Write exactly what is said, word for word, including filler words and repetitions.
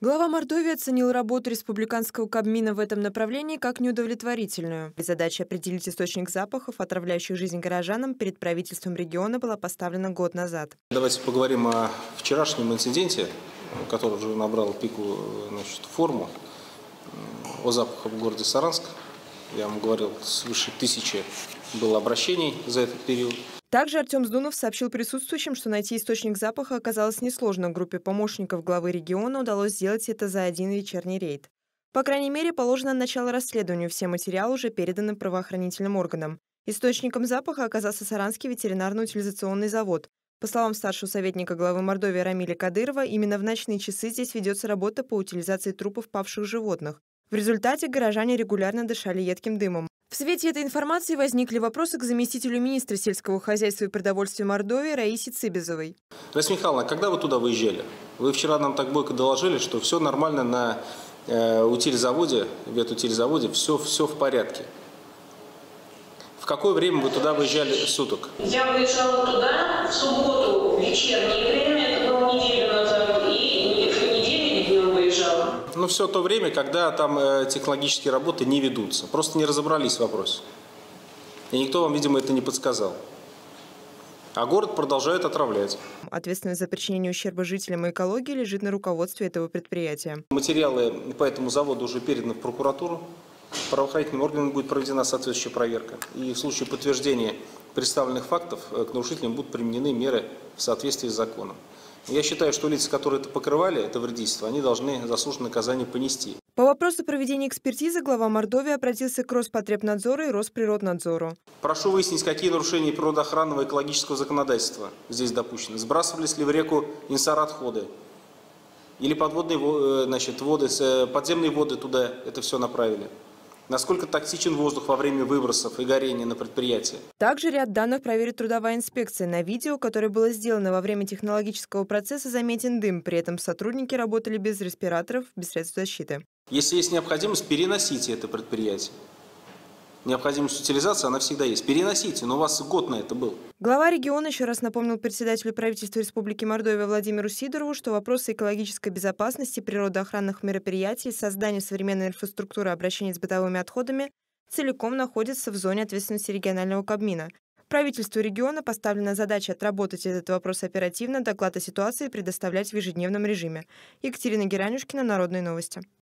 Глава Мордовии оценил работу республиканского Кабмина в этом направлении как неудовлетворительную. Задача определить источник запахов, отравляющих жизнь горожанам, перед правительством региона была поставлена год назад. Давайте поговорим о вчерашнем инциденте, который уже набрал пику, значит, форму, о запахах в городе Саранск. Я вам говорил, свыше тысячи было обращений за этот период. Также Артем Сдунов сообщил присутствующим, что найти источник запаха оказалось несложно. Группе помощников главы региона удалось сделать это за один вечерний рейд. По крайней мере, положено начало расследованию. Все материалы уже переданы правоохранительным органам. Источником запаха оказался Саранский ветеринарно-утилизационный завод. По словам старшего советника главы Мордовии Рамиля Кадырова, именно в ночные часы здесь ведется работа по утилизации трупов павших животных. В результате горожане регулярно дышали едким дымом. В свете этой информации возникли вопросы к заместителю министра сельского хозяйства и продовольствия Мордовии Раисе Цибизовой. Раиса Михайловна, когда вы туда выезжали? Вы вчера нам так бойко доложили, что все нормально на э, утильзаводе, ветутильзаводе, все, все в порядке. В какое время вы туда выезжали суток? Я выезжала туда в субботу в вечернее время, это было неделю назад, и в понедельник днем выезжала. Ну, все то время, когда там э, технологические работы не ведутся. Просто не разобрались в вопросе. И никто вам, видимо, это не подсказал. А город продолжает отравлять. Ответственность за причинение ущерба жителям и экологии лежит на руководстве этого предприятия. Материалы по этому заводу уже переданы в прокуратуру. Правоохранительным органам будет проведена соответствующая проверка. И в случае подтверждения представленных фактов к нарушителям будут применены меры в соответствии с законом. Я считаю, что лица, которые это покрывали, это вредительство, они должны заслуженное наказание понести. По вопросу проведения экспертизы глава Мордовии обратился к Роспотребнадзору и Росприроднадзору. Прошу выяснить, какие нарушения природоохранного и экологического законодательства здесь допущены. Сбрасывались ли в реку инсар-отходы? Или подводные, значит, воды, подземные воды туда это все направили? Насколько токсичен воздух во время выбросов и горения на предприятии? Также ряд данных проверит трудовая инспекция. На видео, которое было сделано во время технологического процесса, заметен дым. При этом сотрудники работали без респираторов, без средств защиты. Если есть необходимость, переносите это предприятие. Необходимость утилизации, она всегда есть. Переносите, но у вас год на это был. Глава региона еще раз напомнил председателю правительства Республики Мордовия Владимиру Сидорову, что вопросы экологической безопасности, природоохранных мероприятий и создания современной инфраструктуры обращения с бытовыми отходами целиком находятся в зоне ответственности регионального Кабмина. Правительству региона поставлена задача отработать этот вопрос оперативно, доклад о ситуации предоставлять в ежедневном режиме. Екатерина Геранюшкина, Народные новости.